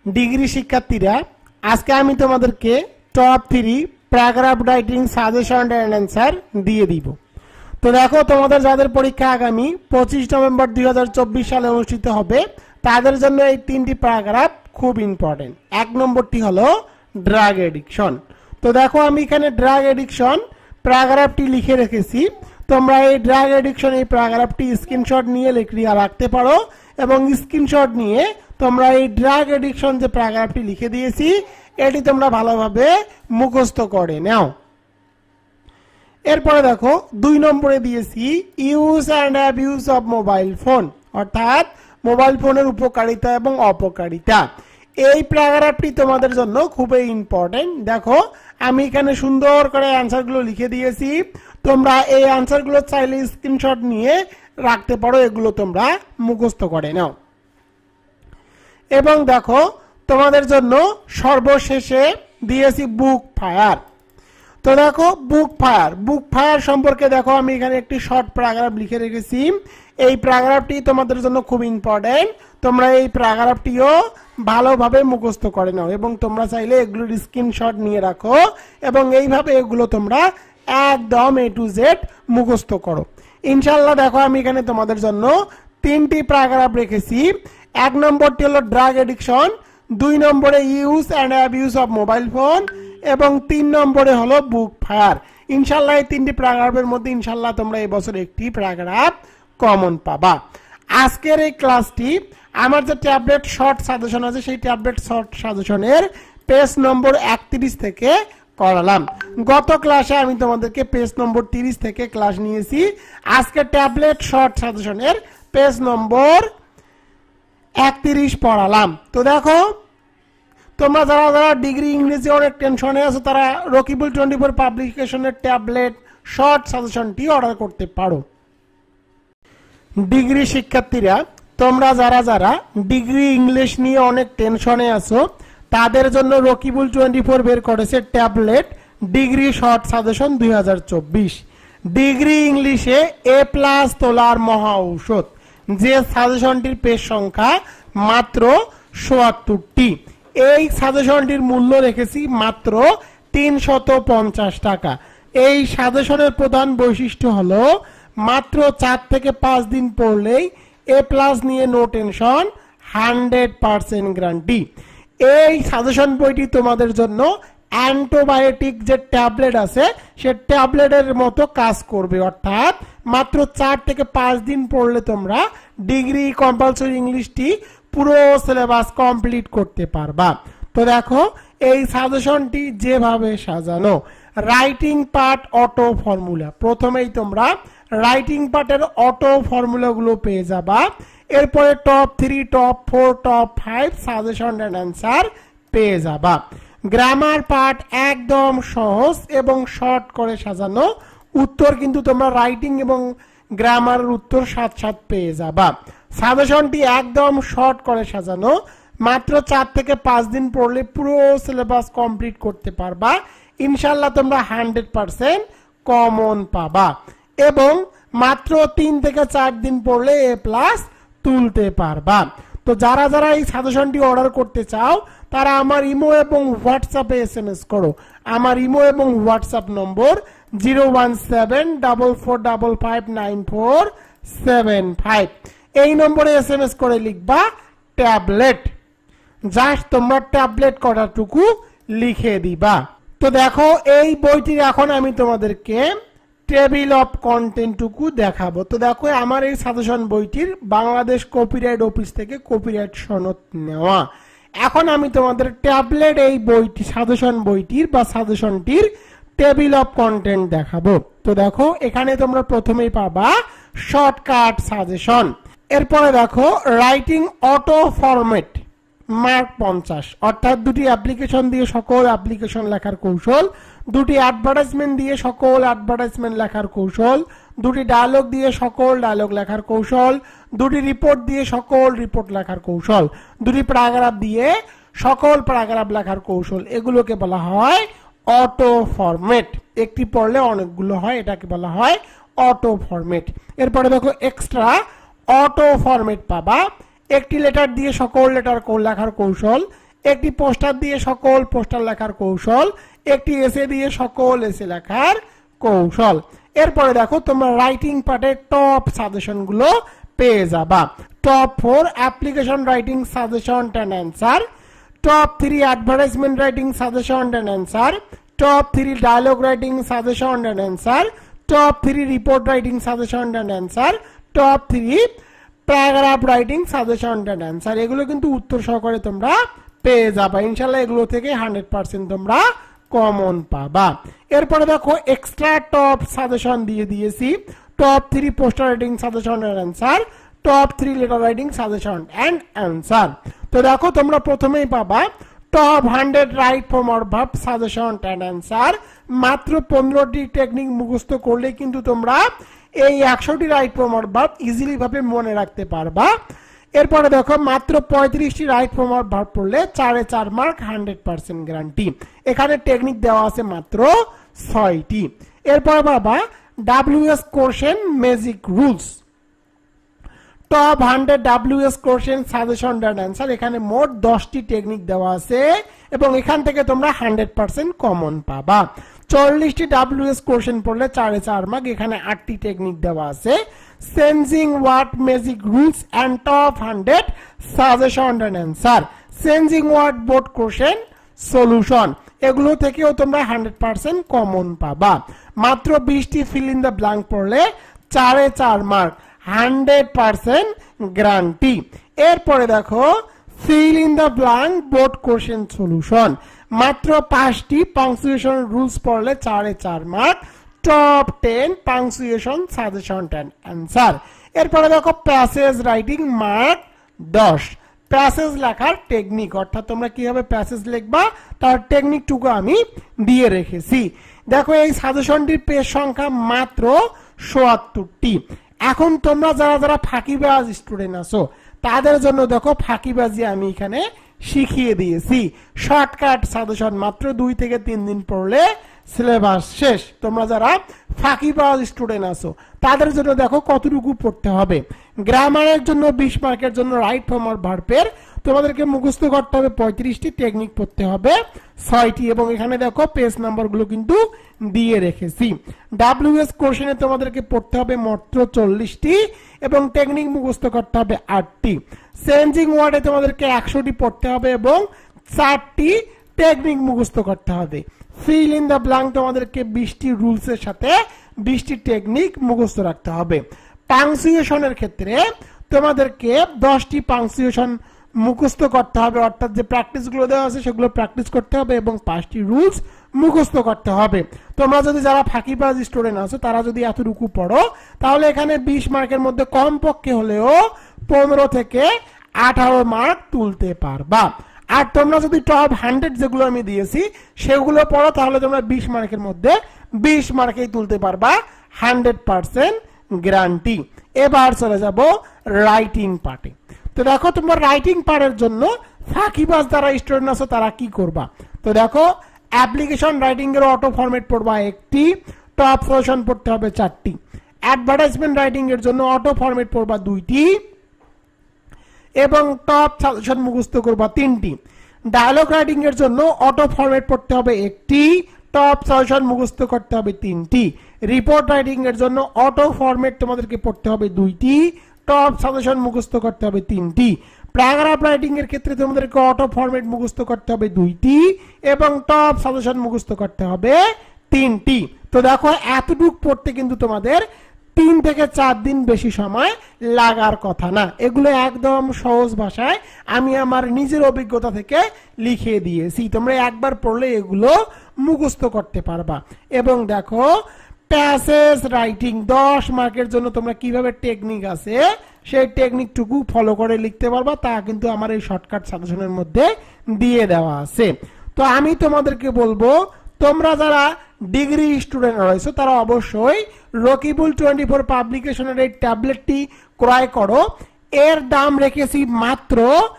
Degree শিক্ষার্থীরা, আজকে আমি তোমাদেরকে top 3 paragraph writing suggestion and answer দিয়ে দিব। তো দেখো, তোমাদের যাদের পরীক্ষা আগামী 25 নভেম্বর 2024 সালে অনুষ্ঠিত হবে তাদের জন্য এই 3টি প্যারাগ্রাফ খুব ইম্পর্টেন্ট। 1 নম্বরটি হলো ড্রাগ এডিকশন। তো দেখো, আমি এখানে ড্রাগ এডিকশন প্যারাগ্রাফটি লিখে রেখেছি। তোমরা এই ড্রাগ এডিকশন এই প্যারাগ্রাফটি স্ক্রিনশট নিয়ে রাখতে পারো এবং স্ক্রিনশট নিয়ে তোমরা এই ড্রাগ এডিকশন যে প্যারাগ্রাফটি লিখে দিয়েছি এটি তোমরা ভালোভাবে মুখস্থ করে নাও। এরপরে দেখো 2 নম্বরে দিয়েছি use and abuse of mobile phone, অর্থাৎ মোবাইল ফোনের উপকারিতা এবং অপকারিতা। এই প্যারাগ্রাফটি তোমাদের জন্য খুবই ইম্পর্টেন্ট। দেখো, আমি এখানে সুন্দর করে অ্যান্সারগুলো লিখে দিয়েছি। তোমরা এই অ্যান্সারগুলো চাইলে স্ক্রিনশট নিয়ে রাখতে পারো, এগুলো তোমরা মুখস্থ করে নাও। এবং দেখো, তোমাদের জন্য সর্বশেষে দিয়েছি বুক ফায়ার। তো দেখো, বুক ফায়ার সম্পর্কে দেখো, আমি এখানে একটি শর্ট প্যারাগ্রাফ লিখে রেখেছি। এই প্যারাগ্রাফটি তোমাদের জন্য খুব ইম্পর্টেন্ট। তোমরা এই প্যারাগ্রাফটিও ভালোভাবে মুখস্থ করে নাও এবং তোমরা চাইলে এগুলোর স্ক্রিনশট নিয়ে রাখো এবং এইভাবে এগুলো তোমরা একদম A to Z মুখস্থ করো ইনশাআল্লাহ। দেখো, আমি এখানে তোমাদের জন্য 3টি প্যারাগ্রাফ রেখেছি। 1 নম্বরটি হলো ড্রাগ এডিকশন, 2 নম্বরে use and abuse of mobile phone এবং 3 নম্বরে হলো বুক ফায়ার। ইনশাআল্লাহ এই 3টি প্যারাগ্রাফের মধ্যে ইনশাআল্লাহ তোমরা এই বছর একটি প্যারাগ্রাফ কমন পাবা। আজকের এই ক্লাসটি আমার যে ট্যাবলেট শর্ট সাজেশন আছে সেই ট্যাবলেট শর্ট সাজেশনের পেজ নম্বর 31 থেকে করালাম। গত ক্লাসে আমি তোমাদেরকে পেজ নম্বর 30 থেকে ক্লাস নিয়েছি। আজকে ট্যাবলেট শর্ট সাজেশনের পেজ নম্বর 31 পড়ালাম। তো দেখো, তোমরা যারা ডিগ্রি ইংরেজি অনেক টেনশনে আছো তারা রকিবুল 24 পাবলিকেশনের ট্যাবলেট শর্ট সাজেশনটি অর্ডার করতে পারো। ডিগ্রি শিক্ষার্থীরা, তোমরা যারা ডিগ্রি ইংলিশ নিয়ে অনেক টেনশনে আছো তাদের জন্য রকিবুল 24 বের করেছে tablet degree short suggestion 2024। Degree ইংলিশে A+ তোলার মহা ঔষধ, যে সাজেশনটির পেজ সংখ্যা মাত্র ৭৭টি। এই সাজেশনটির মূল্য রেখেছি মাত্র ৩৫০ টাকা। এই সাজেশনের প্রধান বৈশিষ্ট্য হলো মাত্র 4 থেকে 5 দিন পড়লেই A+ নিয়ে নো টেনশন, 100% গ্যারান্টি। এই সাজেশন বইটি তোমাদের জন্য অ্যান্টিবায়োটিক যে ট্যাবলেট আছে সে ট্যাবলেটের মতো কাজ করবে, অর্থাৎ মাত্র 4 থেকে 5 দিন পড়লে তোমরা ডিগ্রি কম্পালসরি ইংলিশটি পুরো সিলেবাস কমপ্লিট করতে পারবা। তো দেখো, এই সাজেশনটি যেভাবে সাজানো, রাইটিং পার্ট অটো ফর্মুলা, প্রথমেই তোমরা রাইটিং পার্টের অটো ফর্মুলাগুলো পেয়ে যাবা। এরপরে top 3, top 4, top 5 suggestion and answer পেয়ে যাবা। গ্রামার পার্ট একদম সহজ এবং শর্ট করে সাজানো, উত্তর কিন্তু তোমরা রাইটিং এবং গ্রামারের উত্তর সাথে পেয়ে যাবা। সাজেশনটি একদম শর্ট করে সাজানো, মাত্র 4 থেকে 5 দিন পড়লে পুরো সিলেবাস কমপ্লিট করতে পারবা ইনশাআল্লাহ। তোমরা 100% কমন পাবা এবং মাত্র 3 থেকে 4 দিন পড়লে A+ তুলতে পারবা। তো যারা এই সাজেশনটি অর্ডার করতে চাও তারা আমার ইমো এবং হোয়াটসঅ্যাপে SMS করো। আমার ইমো এবং হোয়াটসঅ্যাপ নম্বর 01744559475। এই নম্বরে SMS করে লিখবা ট্যাবলেট, জাস্ট তোমরা ট্যাবলেট করাটুকু লিখে দিবা। তো দেখো, এই বইটির এখন আমি তোমাদেরকে টেবিল অফ কন্টেন্টটুকু দেখাবো। তো দেখো, আমার এই সাজেশন বইটির বাংলাদেশ কপিরাইট অফিস থেকে কপিরাইট সনদ নেওয়া। এখন আমি তোমাদের ট্যাবলেট এই বইটি সাজেশন বইটির বা সাজেশনটির টেবিল অফ কন্টেন্ট দেখাবো। তো দেখো, এখানে তোমরা প্রথমেই পাবা শর্টকাট সাজেশন। এরপরে দেখো রাইটিং অটো ফরম্যাট, মার্ক 50, অর্থাৎ 2টি অ্যাপ্লিকেশন দিয়ে সকল অ্যাপ্লিকেশন লেখার কৌশল, 2টি অ্যাডভার্টাইজমেন্ট দিয়ে সকল অ্যাডভার্টাইজমেন্ট লেখার কৌশল, 2টি ডায়লগ দিয়ে সকল ডায়লগ লেখার কৌশল, 2টি রিপোর্ট দিয়ে সকল রিপোর্ট লেখার কৌশল, 2টি প্যারাগ্রাফ দিয়ে সকল প্যারাগ্রাফ লেখার কৌশল, এগুলোকে বলা হয় অটো ফরম্যাট। একটি পড়লে অনেকগুলো হয়, এটাকে বলা হয় অটো ফরম্যাট। এরপরে দেখো এক্সট্রা অটো ফরম্যাট পাবা, একটি লেটার দিয়ে সকল লেটার লেখার কৌশল, একটি পোস্টার দিয়ে সকল পোস্টার লেখার কৌশল, একটি এসে দিয়ে সকল এসে লেখার কৌশল। এরপরে দেখো তোমরা রাইটিং পার্টের টপ সাজেশন গুলো পেয়ে যাবা। Top 4 application writing suggestion and answer, top 3 advertisement writing suggestion and answer, top 3 dialogue writing suggestion and answer, top 3 report writing suggestion and answer, top 3 paragraph writing suggestion and answer. এগুলো কিন্তু উত্তর সহকারে তোমরা পেয়ে যাবা ইনশাআল্লাহ। এগুলো থেকে 100% তোমরা কমন পাবা। এরপরে দেখো এক্সট্রা টপ সাজেশন দিয়ে দিয়েছি, top 3 poster writing suggestion and answer, top 3 letter writing suggestion and answer. তো দেখো তোমরা প্রথমেই পাবা top 100 right form or verb suggestion and answer. মাত্র 15টি টেকনিক মুখস্থ করলে কিন্তু তোমরা এই 100টি right form or verb easily ভাবে মনে রাখতে পারবা। এরপরে দেখো মাত্র 35টি রাইট ফর্ম অর ভার্ব পড়লে 4 4 মার্ক 100% গ্যারান্টি। এখানে টেকনিক দেওয়া আছে মাত্র 6টি। এরপরে বাবা WS question magic rules, top 100 WS question suggestion and answer. এখানে মোট 10টি টেকনিক দেওয়া আছে এবং এখান থেকে তোমরা 100% কমন পাবা। 40টি WS কোশ্চেন পড়লে 4 4 মার্ক, এখানে 8টি টেকনিক দেওয়া আছে। Changing word magic rules and top 100 suggestion and answer, changing word board question solution, এগুলো থেকেও তোমরা 100% কমন পাবা। মাত্র 20টি ফিল ইন দ্য ব্ল্যাঙ্ক পড়লে 4 4 মার্ক, 100% গ্যারান্টি। এরপরে দেখো fill in the blank board question solution, মাত্র 5টি পাংচুয়েশন রুলস পড়লে 4 4 mark, top 10 punctuation suggestion and answer. এরপরে দেখো প্যাসেজ রাইটিং মার্ক 10, প্যাসেজ লেখার টেকনিক, অর্থাৎ তোমরা কিভাবে প্যাসেজ লিখবা তার টেকনিকটুকু আমি দিয়ে রেখেছি। দেখো এই সাজেশনটির পেজ সংখ্যা মাত্র ৭৭টি। এখন তোমরা যারা যারা ফাঁকিবাজ স্টুডেন্ট আছো তাদের জন্য দেখো ফাঁকিবাজি আমি এখানে শিখিয়ে দিয়েছি। শর্টকাট সাজেশন মাত্র 2 থেকে 3 দিন পড়লে সিলেবাস শেষ। তোমরা যারা ফাঁকিবাজ স্টুডেন্ট আছো তাদের জন্য দেখো কতটুকু পড়তে হবে। গ্রামারের জন্য 20 মার্কের জন্য রাইট ফর্ম অর ভার্বের তোমাদেরকে মুখস্থ করতে হবে 35টি, টেকনিক পড়তে হবে 6টি এবং এখানে দেখো পেজ নাম্বারগুলো কিন্তু দিয়ে রেখেছি। WS কোশ্চেনে তোমাদেরকে পড়তে হবে মাত্র 40টি এবং টেকনিক মুখস্থ করতে হবে 8টি। চেঞ্জিং ওয়ার্ডে তোমাদেরকে 100টি পড়তে হবে এবং 4টি টেকনিক মুখস্থ করতে হবে। ফিল ইন দ্য ব্ল্যাঙ্ক তোমাদেরকে 20টি রুলসের সাথে 20টি টেকনিক মুখস্থ রাখতে হবে। পাংচুয়েশনের ক্ষেত্রে তোমাদেরকে 10টি পাংচুয়েশন মুখস্থ করতে হবে, অর্থাৎ যে প্র্যাকটিসগুলো দেওয়া আছে সেগুলো প্র্যাকটিস করতে হবে এবং 5টি রুলস মুখস্থ করতে হবে। তোমরা যদি যারা ফাঁকিবাজ স্টুডেন্ট আছো তারা যদি এতটুকু পড়ো তাহলে এখানে 20 মার্কের মধ্যে কমপক্ষে হলেও 15 থেকে 18 মার্ক তুলতে পারবা। আর তোমরা যদি টপ 100 যেগুলো আমি দিয়েছি সেগুলো পড়ো তাহলে তোমরা 20 মার্কের মধ্যে 20 মার্কেই তুলতে পারবা, 100% গ্যারান্টি। এবার চলে যাব রাইটিং পার্টে। তো দেখো তোমরা রাইটিং পার্টের জন্য ফাঁকিবাজ যারা স্টুডেন্ট আছো তারা কি করবা। তো দেখো অ্যাপ্লিকেশন রাইটিং এর অটো ফরম্যাট পড়বা 1টি, টপ সাজেশন পড়তে হবে 4টি, অ্যাডভার্টাইজমেন্ট রাইটিং এর জন্য অটো ফরম্যাট পড়বা 2টি এবং টপ সাজেশন মুখস্থ করবা 3টি। ডায়লগ রাইটিং এর জন্য অটো ফরম্যাট পড়তে হবে 1টি, টপ সাজেশন মুখস্থ করতে হবে 3টি। রিপোর্ট রাইটিং এর জন্য অটো ফরম্যাট তোমাদেরকে পড়তে হবে 2টি, টপ সাজেশন মুখস্থ করতে হবে 3টি। প্যারাগ্রাফ রাইটিং এর ক্ষেত্রে তোমাদেরকে অটো ফরম্যাট মুখস্থ করতে হবে 2টি এবং টপ সাজেশন মুখস্থ করতে হবে 3টি। তো দেখো এতটুকু পড়তে কিন্তু তোমাদের 3 থেকে 4 দিন বেশি সময় লাগার কথা না। এগুলো একদম সহজ ভাষায় আমি আমার নিজের অভিজ্ঞতা থেকে লিখে দিয়েছি। তোমরা একবার পড়লে এগুলো মুখস্থ করতে পারবা। এবং দেখো প্যাসেজ রাইটিং 10 মার্কের জন্য তোমরা কিভাবে টেকনিক আছে সেই টেকনিকটুকু ফলো করে লিখতে পারবা, তা কিন্তু আমার এই শর্টকাট সাজেশনের মধ্যে দিয়ে দেওয়া আছে। তো আমি তোমাদেরকে বলবো তোমরা যারা ডিগ্রি স্টুডেন্ট রয়েছে তারা অবশ্যই রকিবুল 24 পাবলিকেশনের এই ট্যাবলেটটি ক্রয় করো। এর দাম রেখেছি মাত্র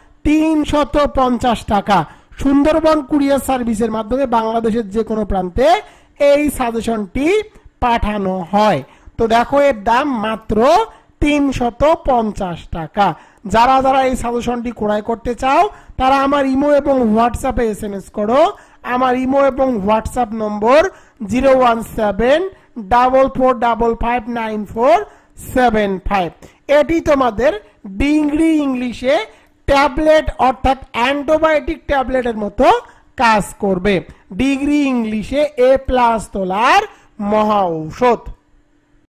350 টাকা। সুন্দরবন কুরিয়ার সার্ভিসের মাধ্যমে বাংলাদেশের যে কোনো প্রান্তে এই সাজেশনটি পাঠানো হয়। তো দেখো এর দাম মাত্র 350 টাকা। যারা যারা এই সাজেশনটি ক্রয় করতে চাও তারা আমার ইমো এবং হোয়াটসঅ্যাপে SMS করো। আমার ইমো এবং হোয়াটসঅ্যাপ নম্বর 01744559475। এটি তোমাদের ডিগ্রি ইংলিশে ট্যাবলেট অর্থাৎ অ্যান্টিবায়োটিক ট্যাবলেটের মতো কাজ করবে। ডিগ্রি ইংলিশে A+ তোলার মহা ঔষধ।